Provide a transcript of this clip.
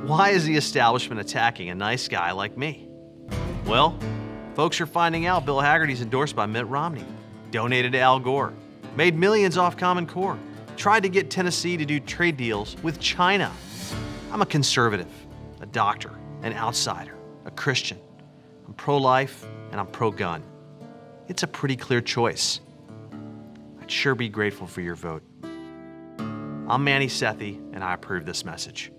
Why is the establishment attacking a nice guy like me? Well, folks are finding out Bill Hagerty's endorsed by Mitt Romney, donated to Al Gore, made millions off Common Core, tried to get Tennessee to do trade deals with China. I'm a conservative, a doctor, an outsider, a Christian. I'm pro-life and I'm pro-gun. It's a pretty clear choice. I'd sure be grateful for your vote. I'm Manny Sethi, and I approve this message.